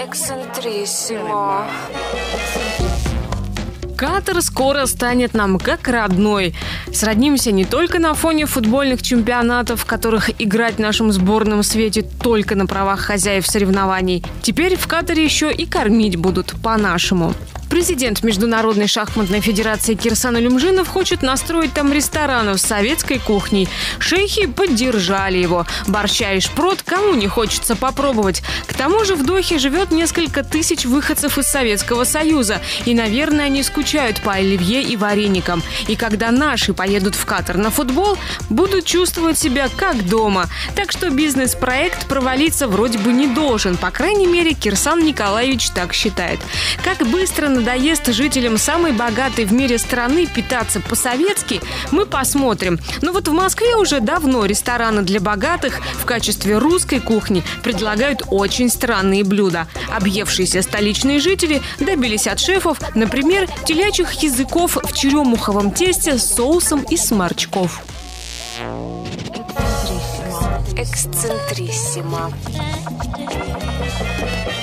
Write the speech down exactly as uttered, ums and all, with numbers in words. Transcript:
Эксцентриссимо. Катар скоро станет нам как родной. Сроднимся не только на фоне футбольных чемпионатов, в которых играть нашим сборным светит только на правах хозяев соревнований. Теперь в Катаре еще и кормить будут по-нашему. Президент Международной шахматной федерации Кирсан Алюмжинов хочет настроить там ресторанов с советской кухней. Шейхи поддержали его. Борща и шпрот кому не хочется попробовать. К тому же в Дохе живет несколько тысяч выходцев из Советского Союза. И, наверное, они скучают по оливье и вареникам. И когда наши поедут в Катар на футбол, будут чувствовать себя как дома. Так что бизнес-проект провалиться вроде бы не должен. По крайней мере, Кирсан Николаевич так считает. Как быстро надоест жителям самой богатой в мире страны питаться по-советски, мы посмотрим. Но вот в Москве уже давно рестораны для богатых в качестве русской кухни предлагают очень странные блюда. Объевшиеся столичные жители добились от шефов, например, телячьих языков в черемуховом тесте с соусом из сморчков. Эксцентриссимо.